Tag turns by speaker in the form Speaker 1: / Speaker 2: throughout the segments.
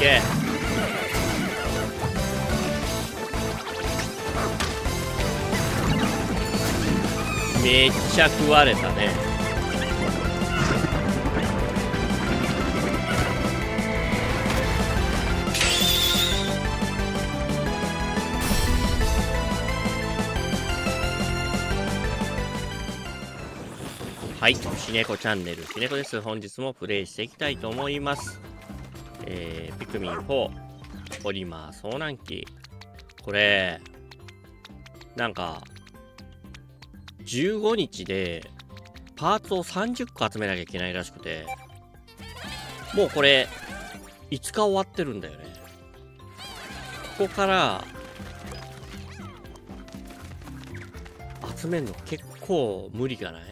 Speaker 1: け。めっちゃ食われたね。はい、しねこチャンネル、しねこです。本日もプレイしていきたいと思います。ピクミン4、ポリマー遭難記。これ、なんか、15日で、パーツを30個集めなきゃいけないらしくて、もうこれ、5日終わってるんだよね。ここから、集めるの結構無理がない？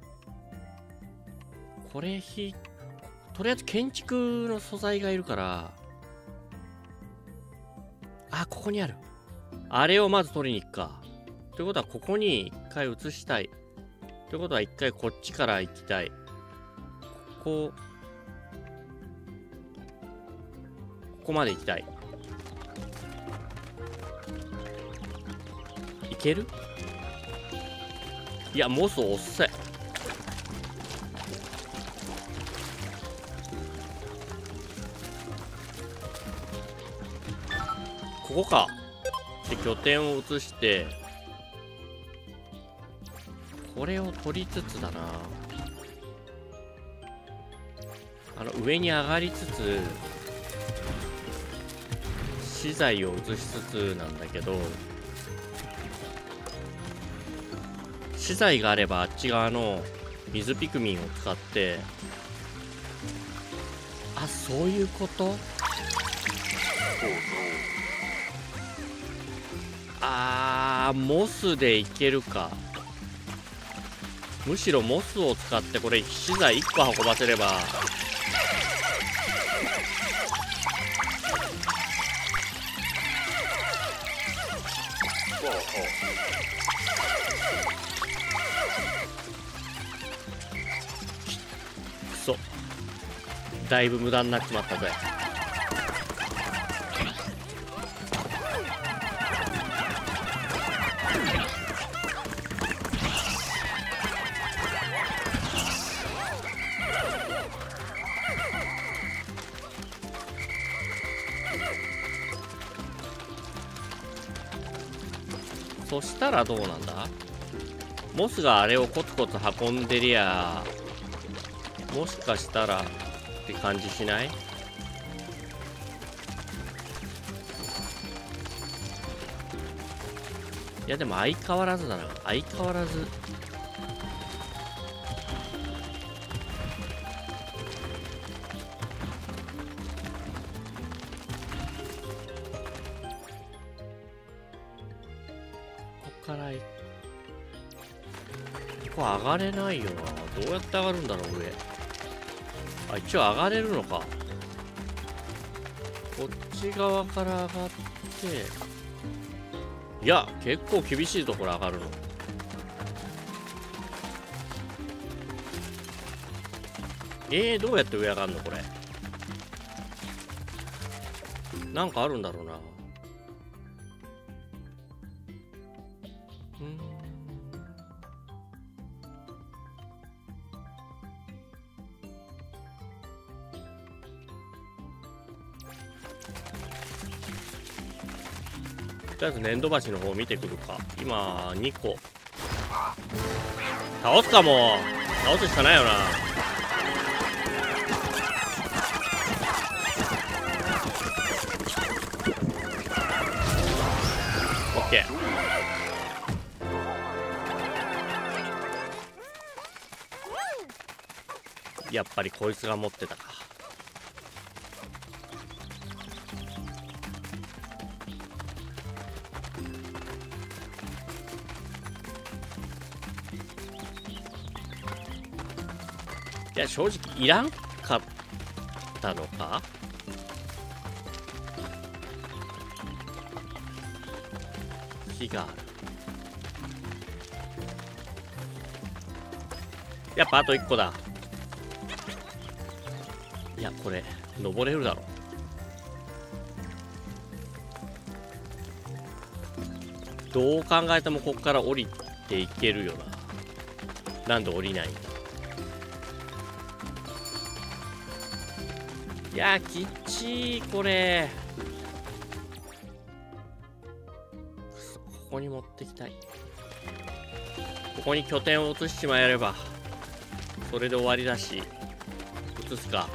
Speaker 1: これとりあえず建築の素材がいるから、あ、ここにある。あれをまず取りに行くか。ということは、ここに一回移したい。ということは、一回こっちから行きたい。ここまで行きたい。いける？いや、モス遅い。ここか。で、拠点を移して、これを取りつつだな。上に上がりつつ、資材を移しつつなんだけど、資材があればあっち側の水ピクミンを使って、あ、そういうこと？モスでいけるか。むしろモスを使ってこれ資材1個運ばせれば、くそ、だいぶ無駄になっちまったぜ。そしたらどうなんだ？モスがあれをコツコツ運んでりゃ、もしかしたらって感じしない？いやでも相変わらずだな。相変わらず。ここ上がれないよな。どうやって上がるんだろう、上。あ、一応上がれるのか。こっち側から上がって、いや、結構厳しいところ上がるの。どうやって上上がるのこれ。なんかあるんだろうな。とりあえず粘土橋の方見てくるか。今2個倒すか。もう倒すしかないよな。オッケー。やっぱりこいつが持ってたか。いや、正直いらんかったのか。火がある。やっぱあと1個だ。いや、これ登れるだろ。 どう考えてもこっから降りていけるよな。なんで降りないんだ。いやーきっちーこれ。ここに持ってきたい。ここに拠点を移しちまえればそれで終わりだし、移すか。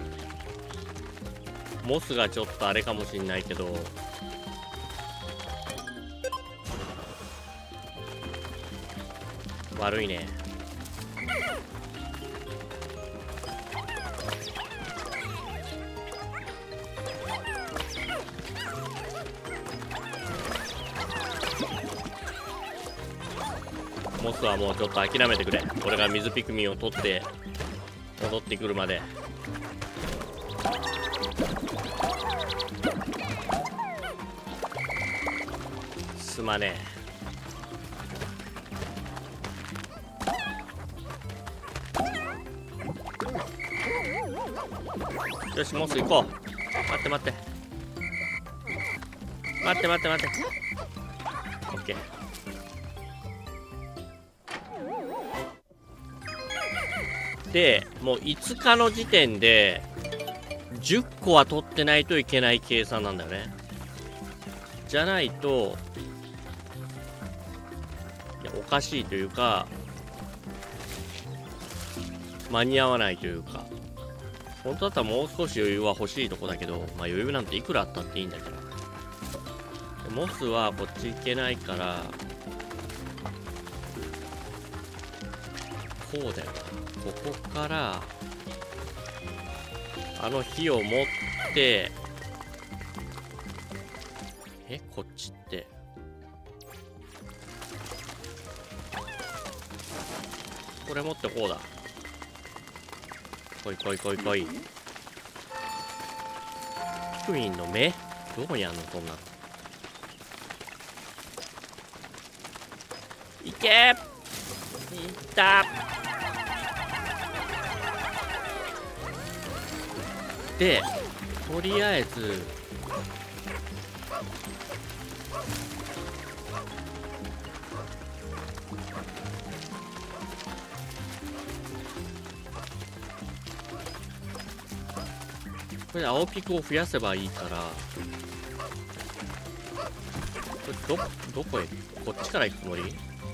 Speaker 1: モスがちょっとあれかもしんないけど、悪いね。モスはもうちょっと諦めてくれ。俺が水ピクミンを取って戻ってくるまで。すまねえ。よし、モス行こう。待って待って待って待って待って。オッケー。でもう5日の時点で10個は取ってないといけない計算なんだよね。じゃないとおかしいというか、間に合わないというか、本当だったらもう少し余裕は欲しいとこだけど、まあ余裕なんていくらあったっていいんだけど、モスはこっち行けないから、こうだよな。ここからあの火を持って、こっちってこれ持ってこうだ。来い来い来い来い。ピクミンの目どこにあんのそんな。いけー、いったで、とりあえずこれで青ピクを増やせばいいから、これどこへ、こっちから行くつもり？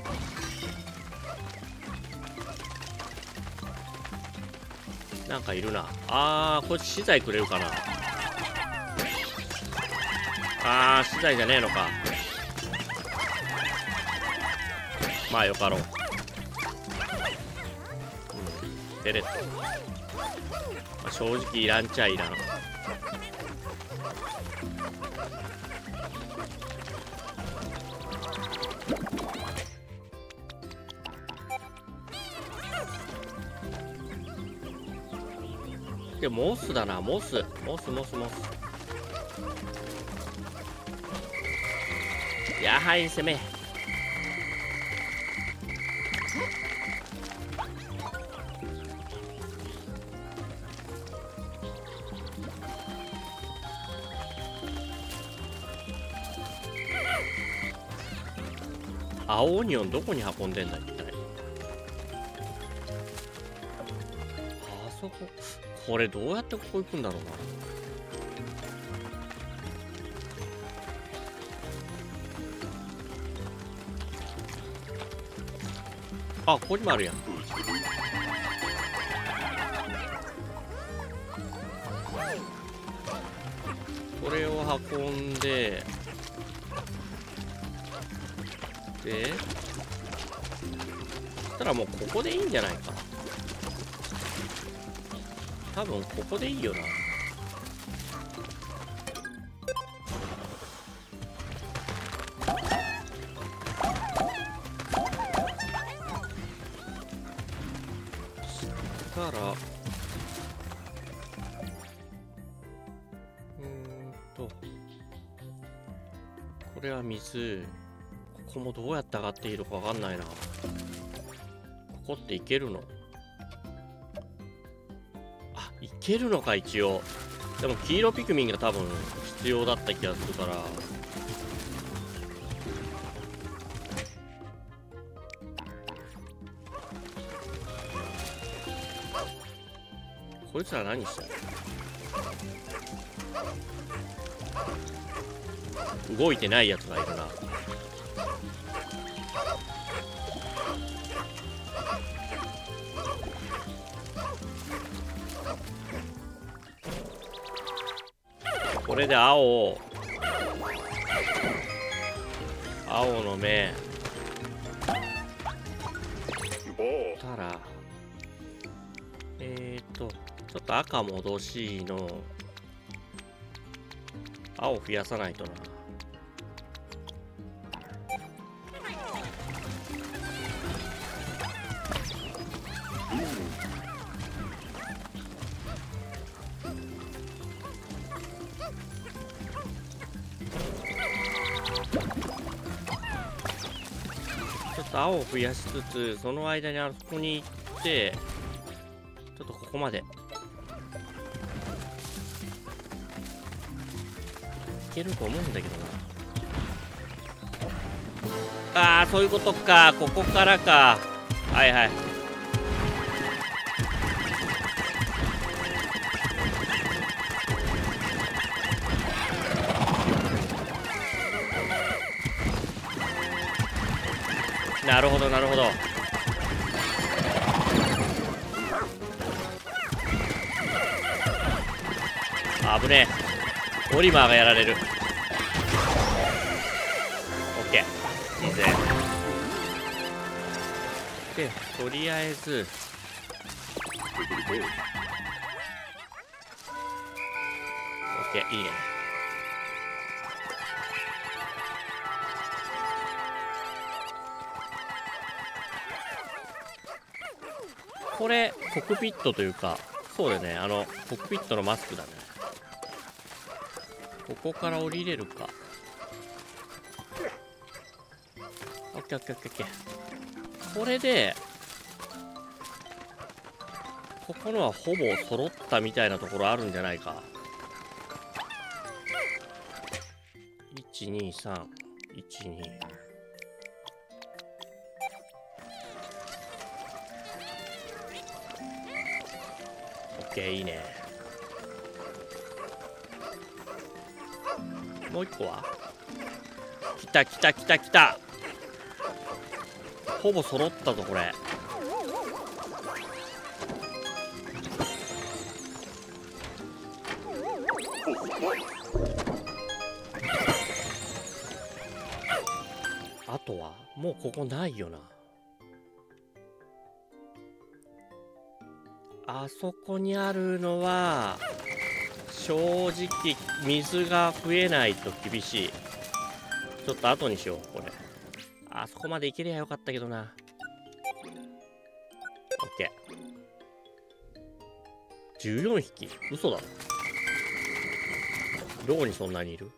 Speaker 1: なんかいるな。こっち資材くれるかな。資材じゃねえのか。まあよかろう。ペレット、まあ、正直いらんちゃいらん。でモスだな。モス。やはり攻め。青オニオンどこに運んでんだ一体。あそこ、これどうやってここ行くんだろうな。ここにもあるやん。これを運んで、そしたらもうここでいいんじゃないか。多分ここでいいよな。したらこれは水。ここもどうやって上がっていいのかわかんないな。ここっていけるの？いけるのか一応。でも黄色ピクミンが多分必要だった気がするから、 こいつら何してる？動いてないやつがいるな。これで青の目たらちょっと赤戻しの青増やさないとな。ちょっと青を増やしつつ、その間にあそこに行ってちょっとここまでいけると思うんだけどな。ああ、そういうことか。ここからか。はいはい。なるほどなるほど。危ねえ。オリマーがやられる。オッケー、いいぜ。でとりあえずオッケー、いいね。これコックピットというか、そうだね、コックピットのマスクだね。ここから降りれるか。オッケーオッケーオッケーオッケー。これでここのはほぼ揃ったみたいなところあるんじゃないか。12312。オッケー、いいね。もう一個は来た来た来た来た。ほぼ揃ったぞこれ。あとはもうここないよな。あそこにあるのは正直水が増えないと厳しい。ちょっと後にしようこれ。あそこまで行けりゃよかったけどな。オッケー。14匹？嘘だろ。どこにそんなにいる？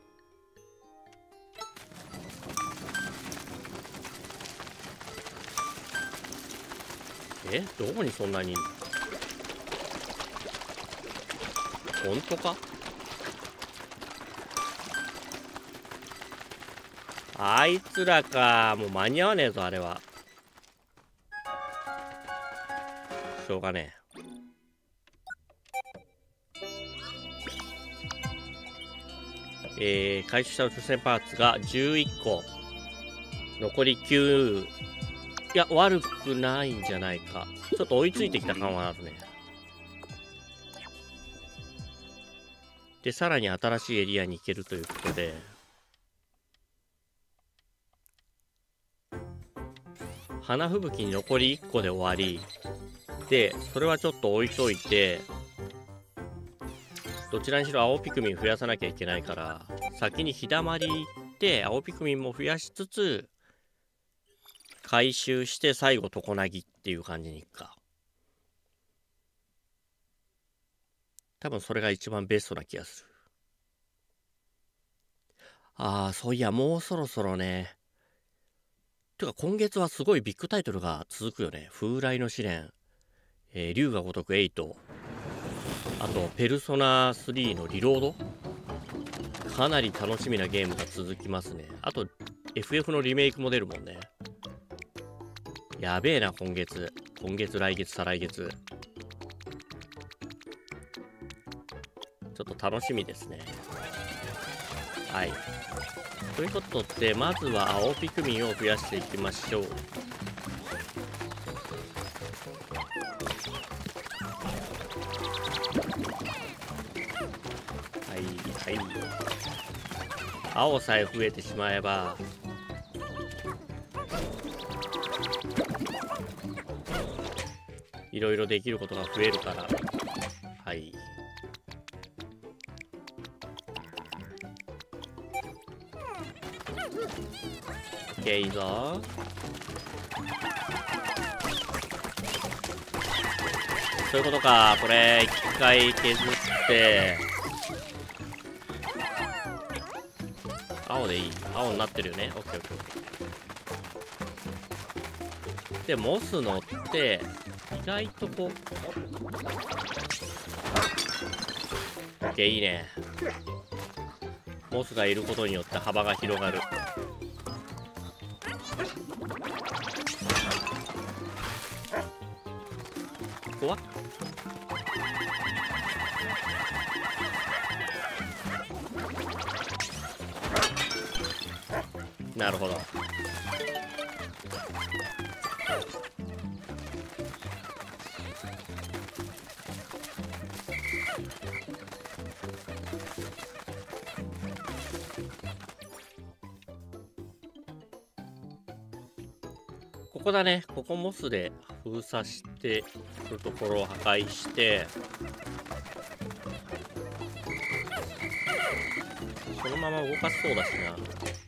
Speaker 1: どこにそんなにいる？本当か？あいつらか。もう間に合わねえぞあれは。しょうがねえ。回収した宇宙船パーツが11個。残り9。いや、悪くないんじゃないか。ちょっと追いついてきた感はあるね。で、さらに新しいエリアに行けるということで。花吹雪に残り1個で終わり。で、それはちょっと置いといて、どちらにしろ青ピクミン増やさなきゃいけないから、先に日だまり行って、青ピクミンも増やしつつ、回収して最後常なぎっていう感じにいくか。多分それが一番ベストな気がする。ああ、そういや、もうそろそろね。てか今月はすごいビッグタイトルが続くよね。風来の試練、竜が如く8、あとペルソナ3のリロード。かなり楽しみなゲームが続きますね。あと FF のリメイクも出るもんね。やべえな今月、来月再来月。 ちょっと楽しみですね。はい。ということで、まずは青ピクミンを増やしていきましょう。はいはい。青さえ増えてしまえばいろいろできることが増えるから。はい。オッケー、いいぞ。そういうことか。これ一回削って青でいい。青になってるよね。オッケーオッケーオッケー。でモス乗って意外とこうオッケー、いいね。モスがいることによって幅が広がる。ここはなるほど。ここだね。ここモスで封鎖してるところを破壊して、そのまま動かせそうだしな。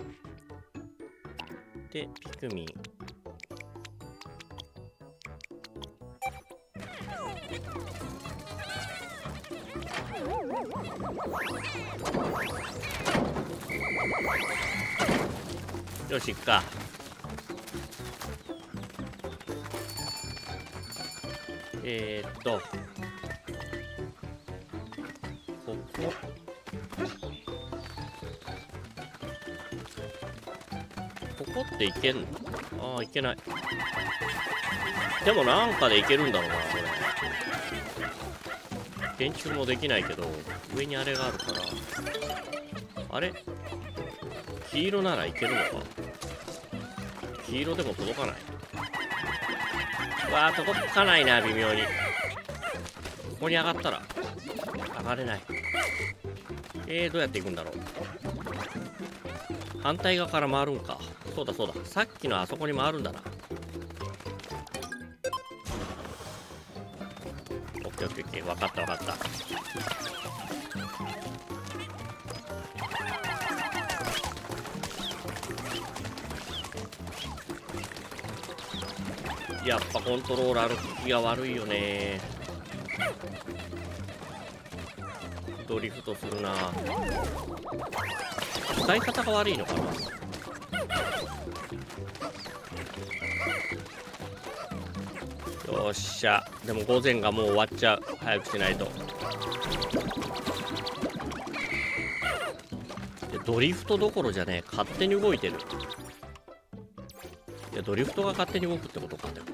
Speaker 1: でピクミンよし行くか。こここっていけんの？ああ、いけない。でもなんかでいけるんだろうな、これ。電柱もできないけど、上にあれがあるから。あれ？黄色ならいけるのか？黄色でも届かない。うわー、届かないな、微妙に。ここに上がったら上がれない。どうやって行くんだろう。反対側から回るんか。そうだそうだ、さっきのあそこに回るんだな。オッケーオッケーオッケー、分かった分かった。やっぱコントローラーの効きが悪いよね。ドリフトするな。使い方が悪いのかな。よっしゃ。でも午前がもう終わっちゃう。早くしないと。でドリフトどころじゃねえ、勝手に動いてる。いやドリフトが勝手に動くってことか。でも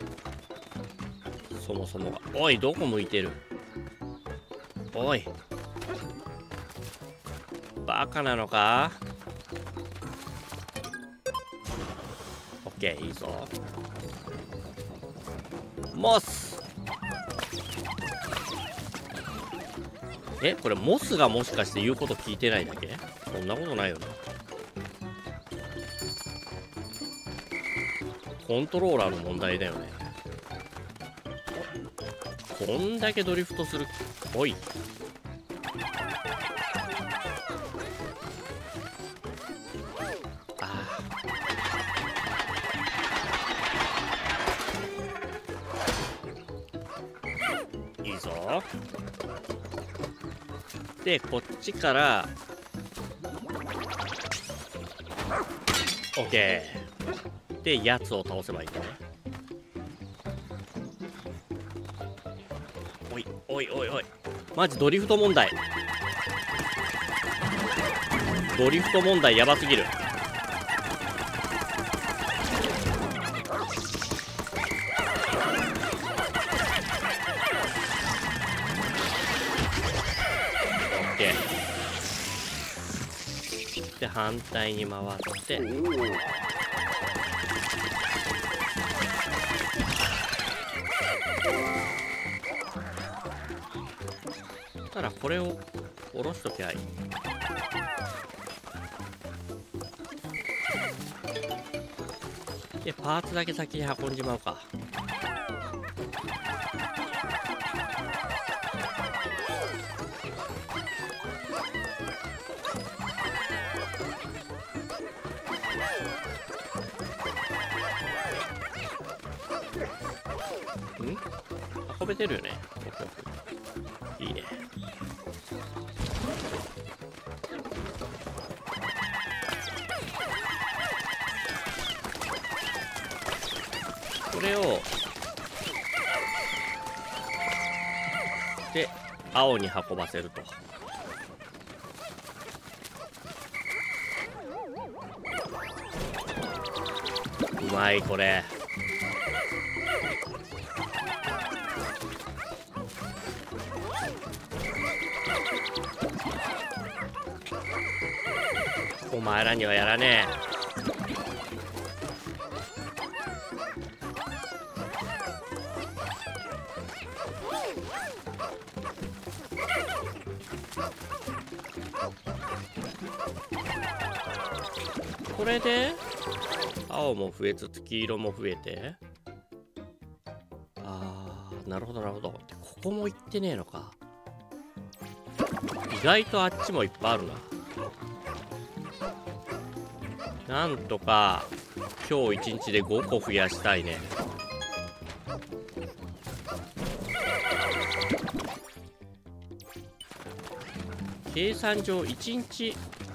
Speaker 1: そもそもが。おい、どこ向いてる。おい、バカなのか。オッケー、いいぞ。モス。これモスがもしかして言うこと聞いてないだけ？そんなことないよね。コントローラーの問題だよね。こんだけドリフトする。おい、いいぞ。でこっちからオッケーでやつを倒せばいいんだね。おいおいおいおい、マジドリフト問題。ドリフト問題やばすぎる。 ケー。で反対に回ってたらこれを下ろしときゃいい。でパーツだけ先に運んじまうか。運べてるよね。いいね。これをで青に運ばせると。うまいこれ。お前らにはやらねえ。これで青も増えつつ黄色も増えて、なるほどなるほど。ここも行ってねえのか。意外とあっちもいっぱいあるな。なんとか今日1日で5個増やしたいね。計算上1日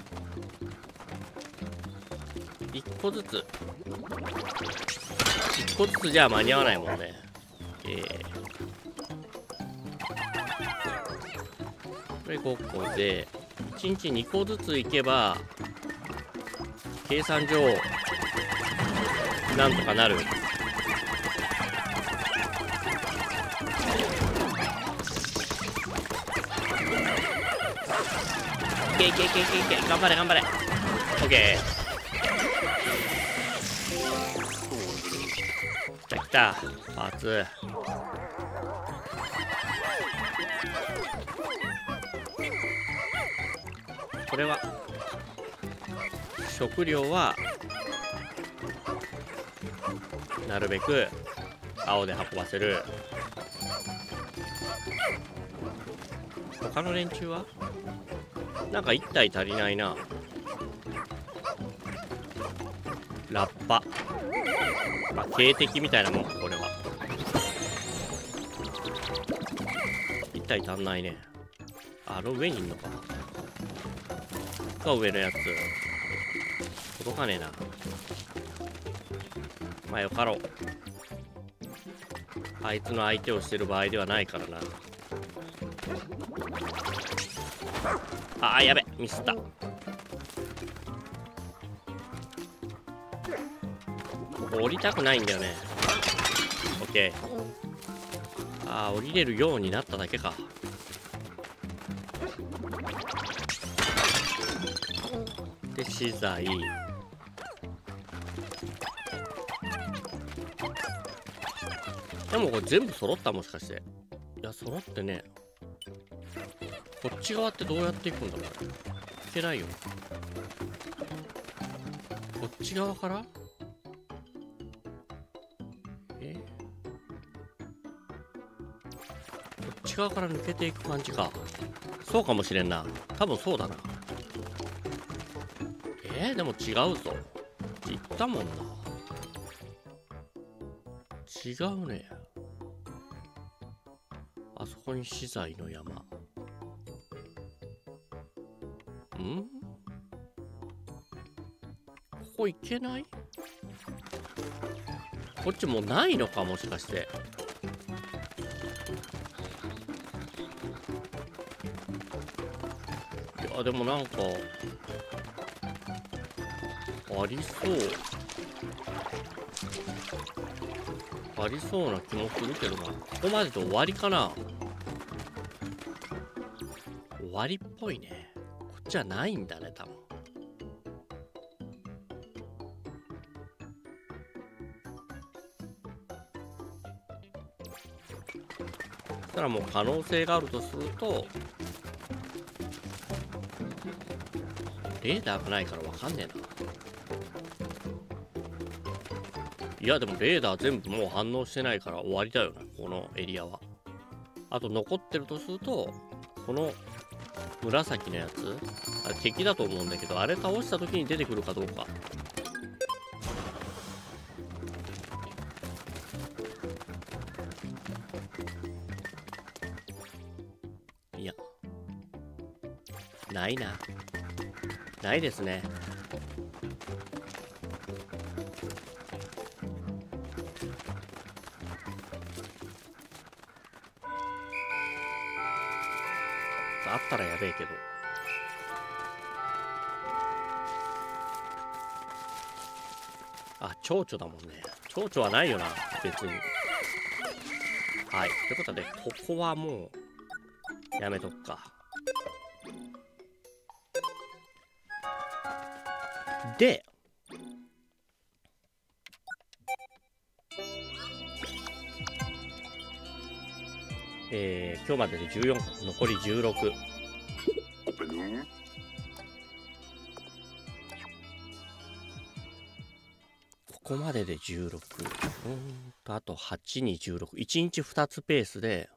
Speaker 1: 1個ずつ1個ずつじゃ間に合わないもんね。これ5個で1日2個ずついけば計算上なんとかなる。いけいけいけいけいけ、頑張れ頑張れ。オッケー。来たパーツ。これは食料はなるべく青で運ばせる。他の連中はなんか1体足りないな。ラッパ、まあ、警笛みたいなもんかこれは。1体足んないね。あの上にいんのか。が上のやつ届かねえな。まあよかろう。あいつの相手をしてる場合ではないからな。あーやべ、ミスった。ここ降りたくないんだよね。オッケー。あー降りれるようになっただけか。で資材でもこれ全部揃った？もしかして。いや揃ってね。こっち側ってどうやっていくんだろう。いけないよ。こっち側から？こっち側から抜けていく感じか。そうかもしれんな。多分そうだな。でも違うぞ。言ったもんな。違うね。あそこに資材の山。ここ行けない？こっちもうないのか、もしかして。いやでもなんかありそうありそうな気もするけどな。ここまでで終わりかな。終わりっぽいね。こっちはないんだね、多分。そしたらもう可能性があるとすると、レーダーがないから分かんねえな。いやでもレーダー全部もう反応してないから終わりだよな、このエリアは。あと残ってるとすると、この紫のやつ、あれ敵だと思うんだけど、あれ倒した時に出てくるかどうか。いや、ないな。ないですね。あったらやべえけど。あ、蝶々だもんね。蝶々はないよな、別に。はい。ということで、ここはもう、やめとくか。で、今日までで14、残り16。ここまでで16。あと8に16。1日2つペースで、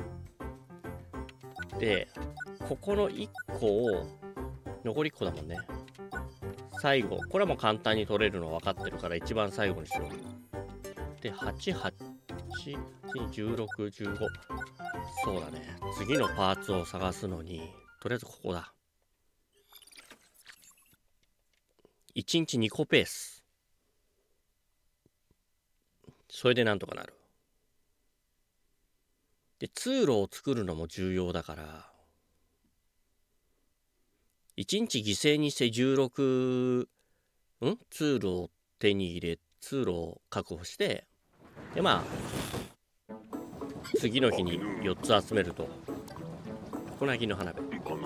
Speaker 1: で、ここの1個を、残り1個だもんね。最後、これはもう簡単に取れるの分かってるから一番最後にしよう。で、8、8、16、15。そうだね。次のパーツを探すのに、とりあえずここだ。1日2個ペース。それでなんとかなる。で、通路を作るのも重要だから、1日犠牲にして16、通路を手に入れ、通路を確保して、で、まあ、次の日に4つ集めると、小なぎの花火。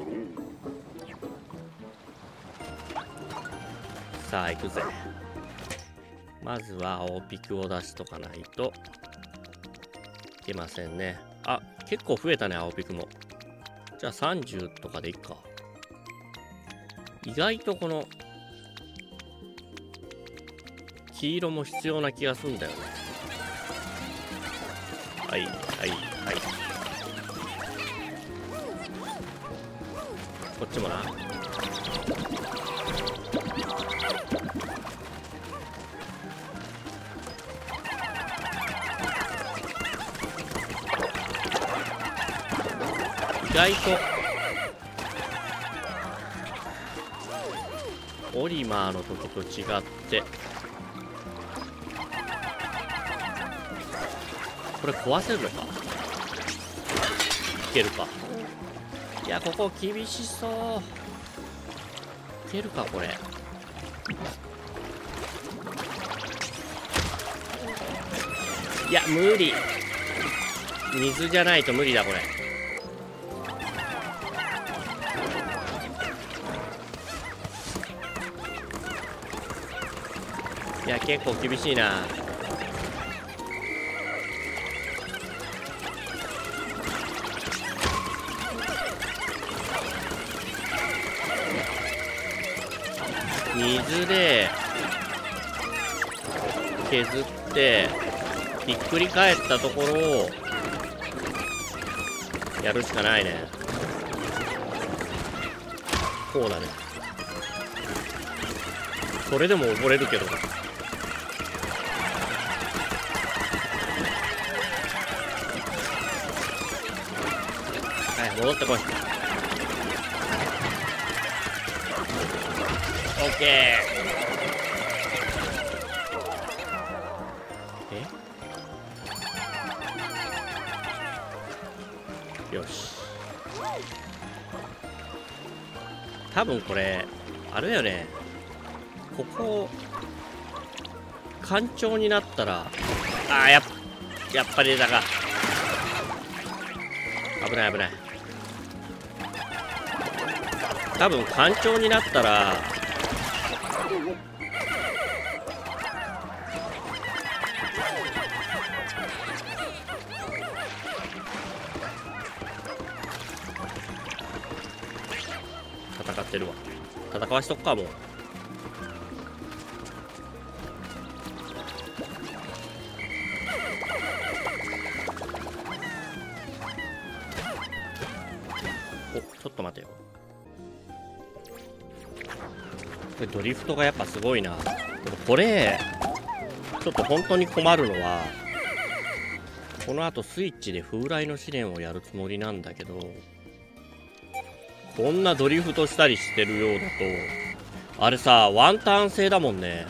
Speaker 1: さあ、行くぜ。まずは青ピクを出しとかないといけませんね。あ、結構増えたね、青ピクも。じゃあ30とかでいっか。意外とこの黄色も必要な気がするんだよね。はいはいはい。こっちもな。意外とオリマーの時と違ってこれ壊せるのか。いけるか。いや、ここ厳しそう。いけるかこれ。いや無理。水じゃないと無理だこれ。いや結構厳しいな。水で削ってひっくり返ったところをやるしかないね。こうだね。それでも溺れるけど。はい、戻ってこい。オッケー。よし。多分これあれだよね。ここ干潮になったらやっぱりだが危ない危ない。 多分干潮になったら戦ってるわ。戦わしとくかもう。お、ちょっと待てよ。これドリフトがやっぱすごいな。でもこれちょっと本当に困るのは、この後スイッチで風来の試練をやるつもりなんだけど、こんなドリフトしたりしてるようだと、あれさ、ワンターン制だもんね。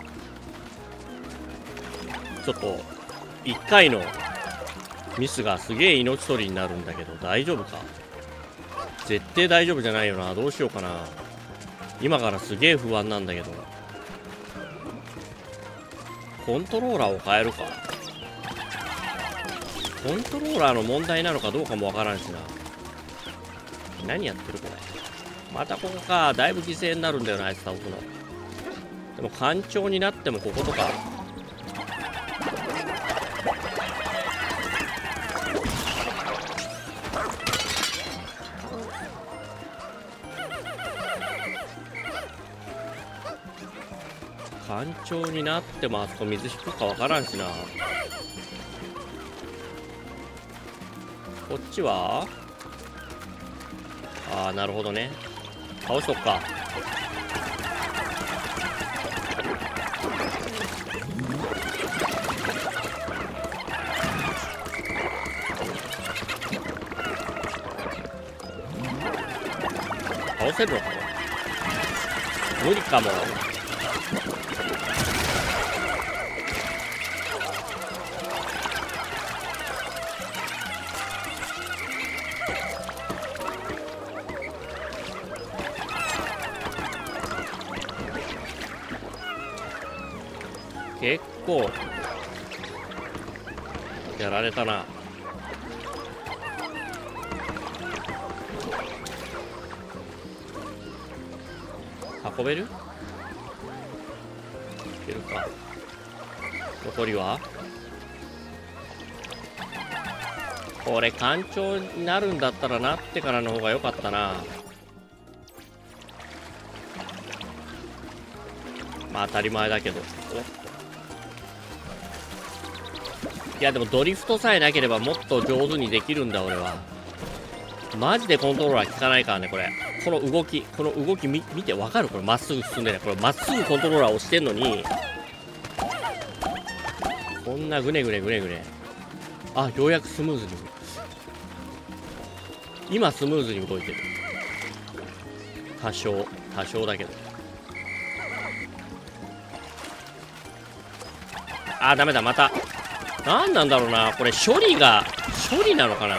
Speaker 1: ちょっと1回のミスがすげえ命取りになるんだけど、大丈夫か？絶対大丈夫じゃないよな。どうしようかな。今からすげえ不安なんだけど。コントローラーを変えるか。コントローラーの問題なのかどうかもわからんしな。何やってるこれ。またここか。だいぶ犠牲になるんだよな、あいつ倒すの。でも干潮になってもこことか。干潮になってもあそこ水引くかわからんしな。こっちはああ、なるほどね。倒しとくか。倒せるのかな。無理かも。結構やられたな。運べる？いけるか。残りはこれ干潮になるんだったらなってからの方が良かったな。まあ当たり前だけど。いやでもドリフトさえなければもっと上手にできるんだ俺は。マジでコントローラー効かないからねこれ。この動き見てわかる？これまっすぐ進んでね。これまっすぐコントローラー押してんのにこんなグネグネ。あ、ようやくスムーズに。今スムーズに動いてる。多少だけど。あーダメだ。また何なんだろうなこれ。処理なのかな。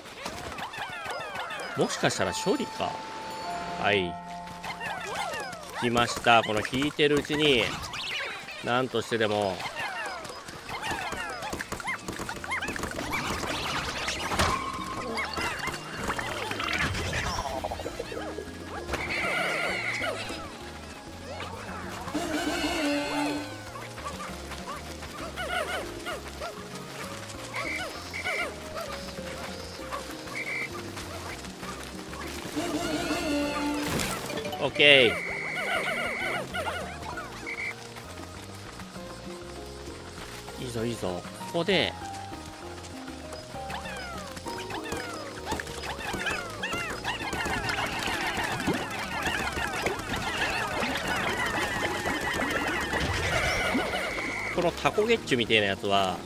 Speaker 1: もしかしたら処理か。はい、聞きました。この引いてるうちに何としてでもオッケー。いいぞいいぞ。ここでこのタコゲッチュみたいなやつは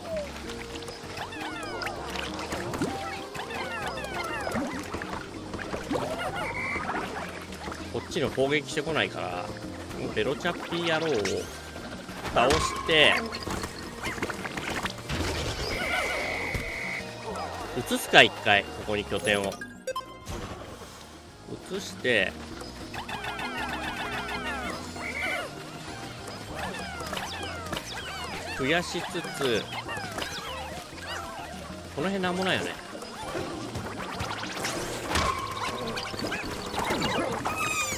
Speaker 1: こっちの攻撃してこないから、ベロチャッピー野郎を倒して移すか。一回ここに拠点を移して増やしつつ、この辺なんもないよね。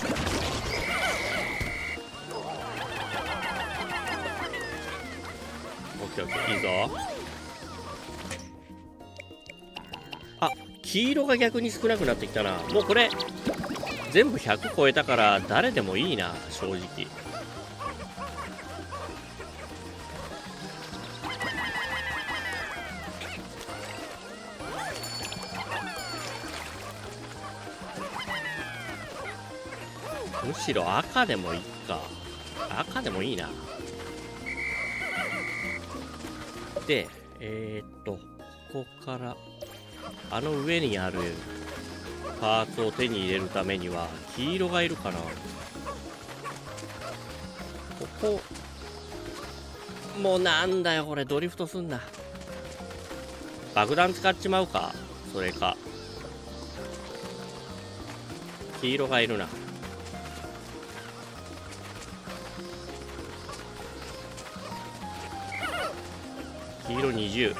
Speaker 1: ぞ。あ、黄色が逆に少なくなってきたな。もうこれ全部100超えたから誰でもいいな、正直。むしろ赤でもいいか。赤でもいいな。で、ここからあの上にあるパーツを手に入れるためには黄色がいるかな。ここもうなんだよこれ、ドリフトすんな。爆弾使っちまうか。それか黄色がいるな。黄色20。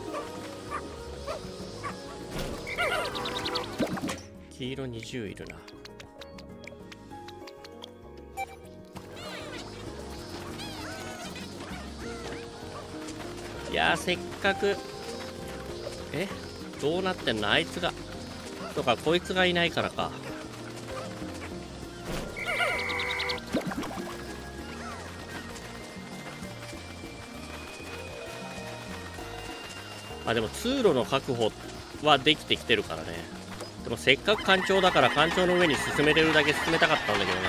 Speaker 1: 黄色20いるな。いやー、せっかくどうなってんの、あいつが。とかこいつがいないからか。あ、でも通路の確保はできてきてるからね。でもせっかく干潮だから干潮の上に進めれるだけ進めたかったんだけどな。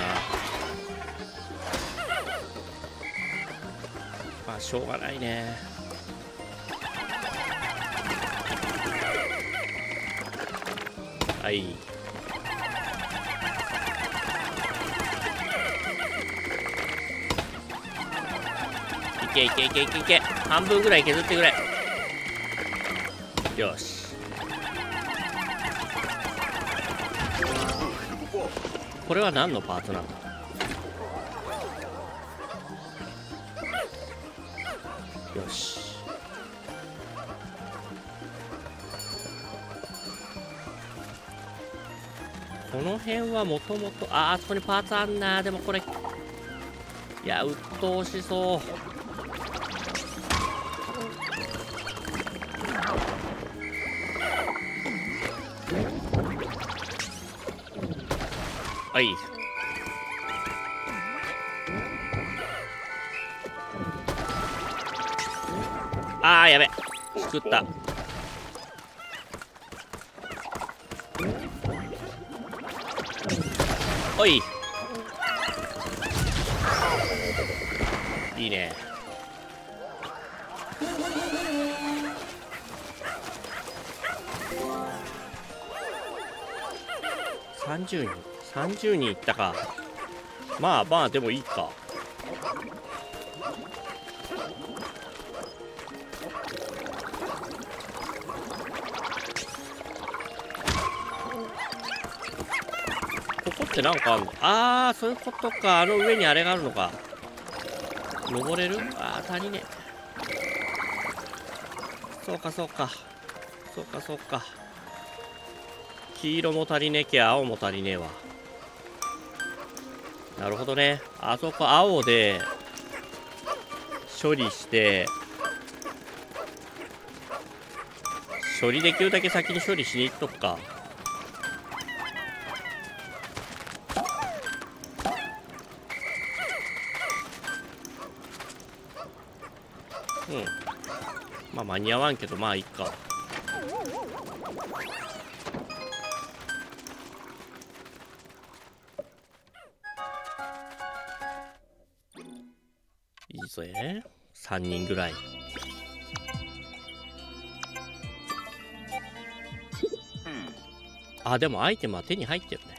Speaker 1: まあしょうがないね。はい。いけいけいけいけいけ。半分ぐらい削ってくれ。よし。これは何のパーツなんだ。よし。この辺はもともと、あそこにパーツあんな。でもこれ、いや、鬱陶しそう。はい。あー、やべ。作った。おい。いいね。30人いったか。まあまあでもいいか。ここってなんかあるの？ああ、そういうことか。あの上にあれがあるのか。登れる？ああ、足りねえ。そうかそうか。そうかそうか。黄色も足りねえけ、青も足りねえわ。なるほどね。あそこ青で処理して、処理できるだけ先に処理しに行っとくか。うん。まあ間に合わんけど、まあいいか。いいぜ。3人ぐらい。あ、でもアイテムは手に入ってるね。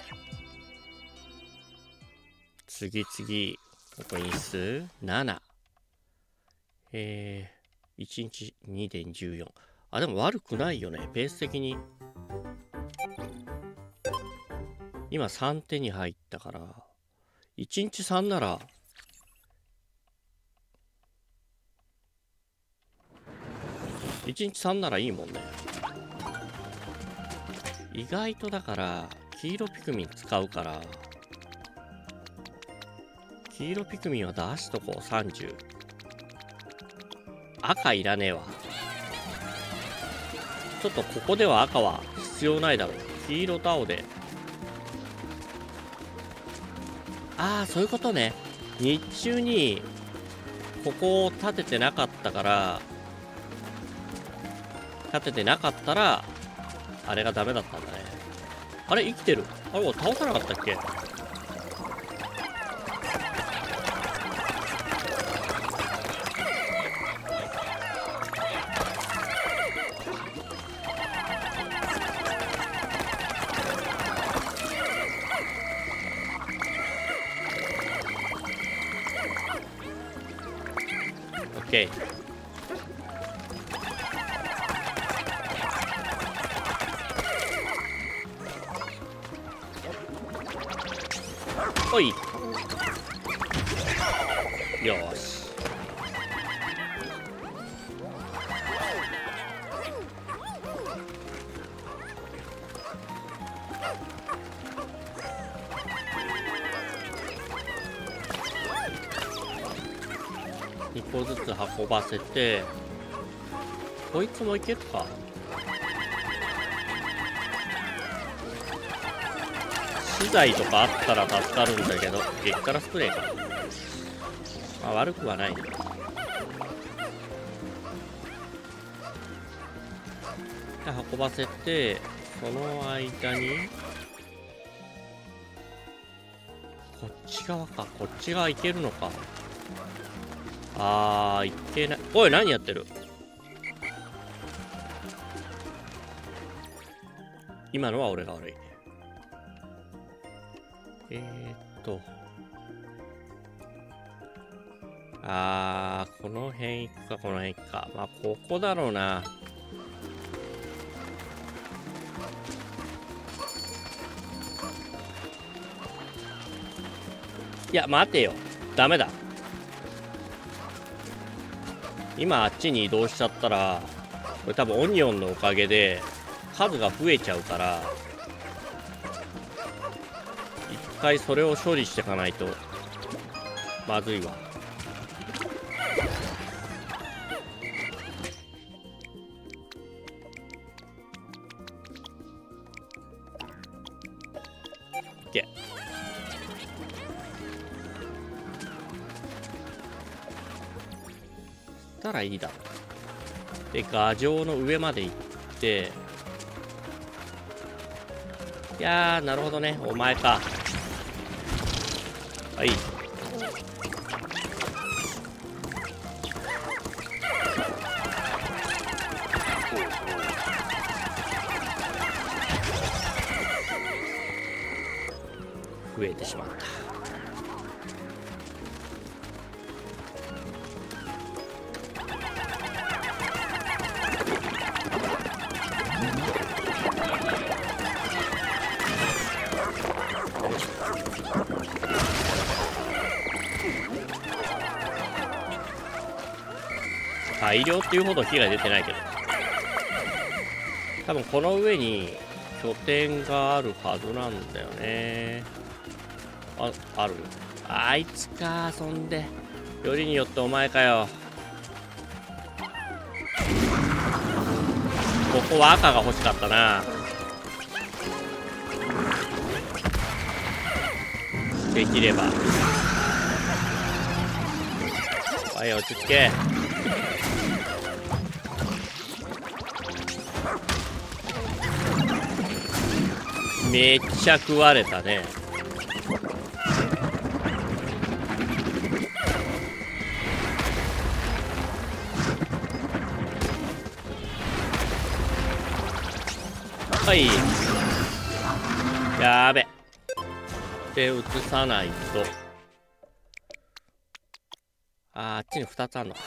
Speaker 1: 次々、ここに数7。1日2.14。あ、でも悪くないよね。ペース的に。今3手に入ったから、1日3なら、1日3ならいいもんね。意外とだから、黄色ピクミン使うから、黄色ピクミンは出しとこう、30。 赤いらねえわ。ちょっとここでは赤は必要ないだろう。黄色と青で。ああ、そういうことね。日中にここを立ててなかったから、立ててなかったらあれがダメだったんだね。あれ生きてる。あれ倒さなかったっけ。オッケー。おい。よーし。2個ずつ運ばせて、こいつもいけるか。資材とかあったら助かるんだけど、激辛スプレーか。まあ悪くはない。運ばせて、その間にこっち側か。こっち側行けるのか。あー、いけない。おい、何やってる。今のは俺が悪い。この辺行くか、この辺行くか。まあ、ここだろうな。いや、待てよ。ダメだ。今あっちに移動しちゃったら、これ多分オニオンのおかげで数が増えちゃうから、一回それを処理していかないとまずいわ。オッケー。したらいいだろう。で、牙城の上まで行って、いやー、なるほどね。お前か。はい。増えてしまった。大量っていうほど火が出てないけど、多分この上に拠点があるはずなんだよね。ある。あいつか。そんでよりによってお前かよ。ここは赤が欲しかったな。できれば。はい、落ち着け。めっちゃ食われたね。はい。やーべ。で、移さないと。あっちに2つあるの。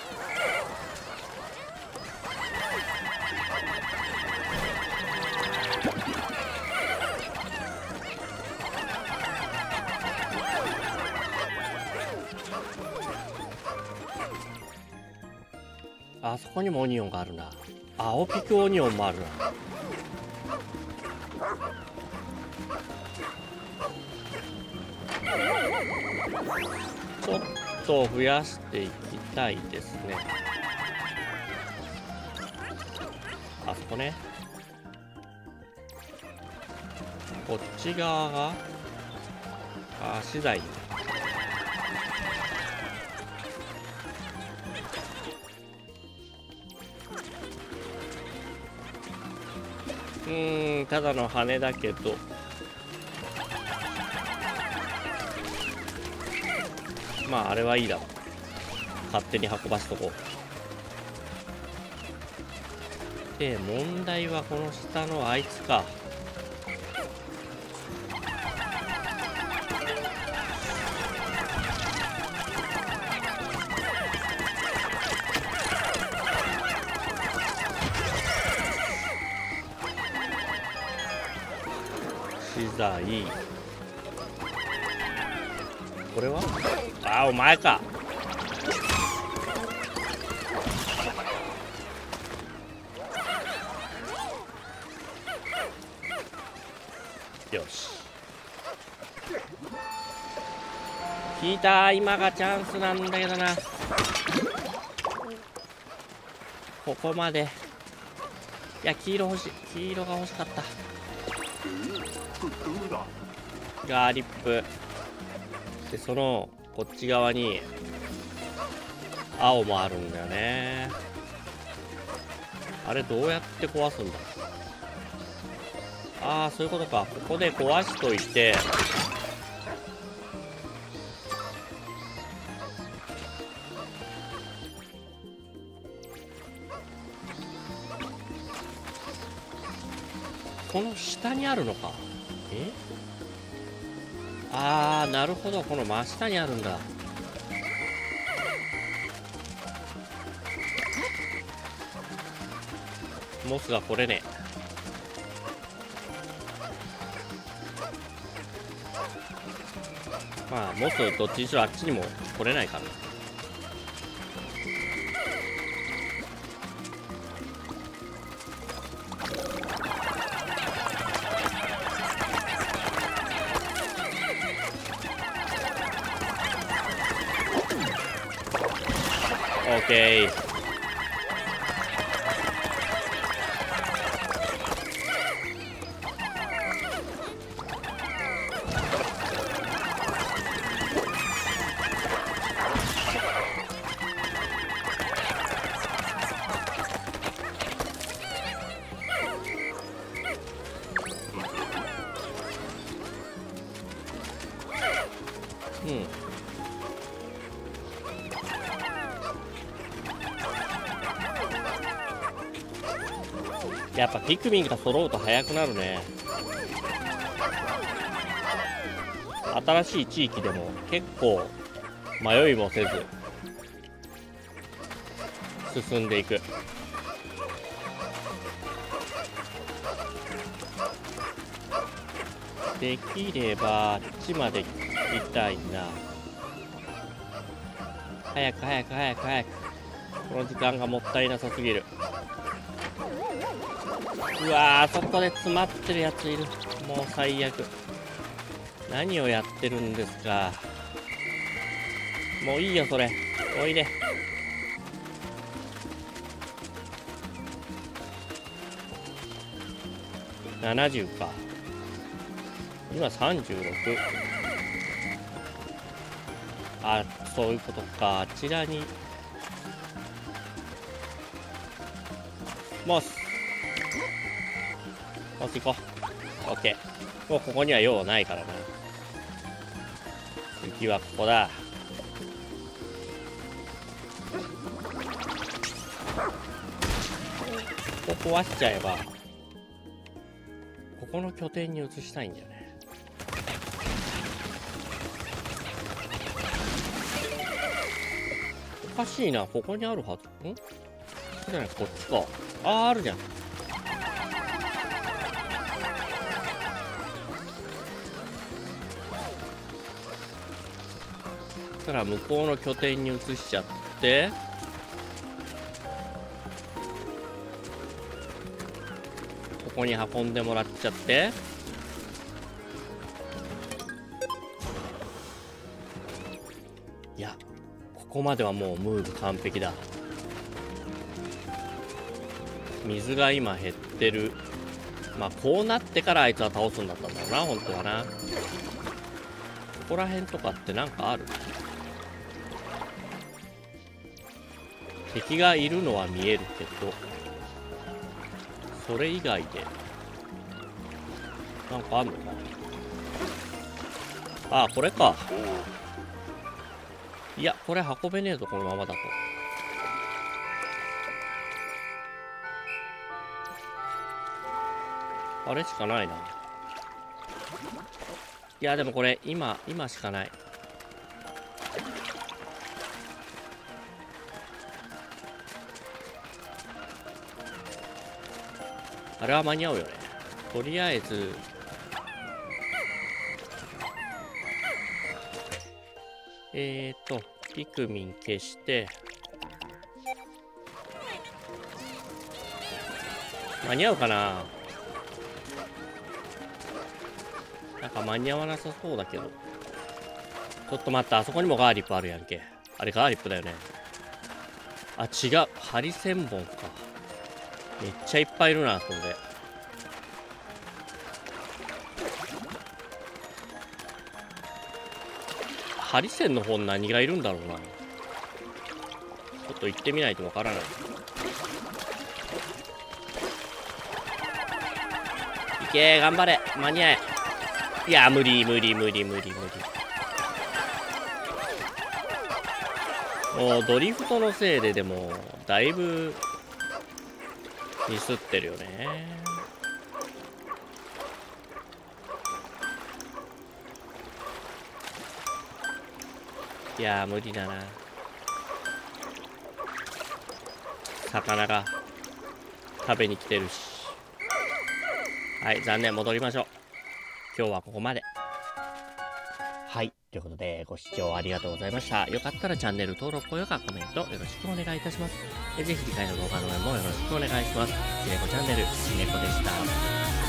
Speaker 1: あそこにもオニオンがあるな。青ピクオニオンもあるな。ちょっと増やしていきたいですね。 あそこね。こっち側が資材。ただの羽だけど、まああれはいいだろう。勝手に運ばすとこ。で、問題はこの下のあいつか。資材。これはお前か。よし、聞いた。今がチャンスなんだけどな。ここまで。いや、黄色欲しい。黄色が欲しかった。ガーリップで、そのこっち側に青もあるんだよね。あれどうやって壊すんだ。そういうことか。ここで壊しといて、この下にあるのか。なるほど。この真下にあるんだ。モスがこれね。まあモスどっちにしろあっちにも来れないからな。オッケー。やっぱピクミンが揃うと速くなるね。新しい地域でも結構迷いもせず進んでいく。できればあっちまで行きたいな。早く早く早く早く。この時間がもったいなさすぎる。うわー、そこで詰まってるやついる。もう最悪。何をやってるんですか。もういいよそれ。おいで。70か。今36。そういうことか。あちらにモス行こう。オッケー。もうここには用ないからな。次はここだ。ここ壊しちゃえばここの拠点に移したいんだよね。おかしいな。ここにあるはず。そうじゃない、こっちか。あるじゃん。だから向こうの拠点に移しちゃって、ここに運んでもらっちゃって、いやここまではもうムーブ完璧だ。 水が今減ってる。まあこうなってからあいつは倒すんだったんだろうな、本当はな。ここら辺とかってなんかある？敵がいるのは見えるけど、それ以外でなんかあんのか。ああ、これか。いや、これ運べねえぞ、このままだと。あれしかないな。いや、でもこれ、今しかない。あれは間に合うよね。とりあえず、ピクミン消して、間に合うかな。なんか間に合わなさそうだけど。ちょっと待った、あそこにもガーリップあるやんけ。あれガーリップだよね。あ、違う。ハリセンボンか。めっちゃいっぱいいるな、そんで。ハリセンの方に何がいるんだろうな。ちょっと行ってみないとわからない。いけー、頑張れ。間に合え。いや、無理。もうドリフトのせいで、でも、だいぶ、ミスってるよね。いやー、無理だな。魚が食べに来てるし。はい、残念。戻りましょう。今日はここまで。はい。ということで、ご視聴ありがとうございました。よかったらチャンネル登録、高評価、コメントよろしくお願いいたします。ぜひ次回の動画の応援もよろしくお願いします。しねこチャンネル、しねこでした。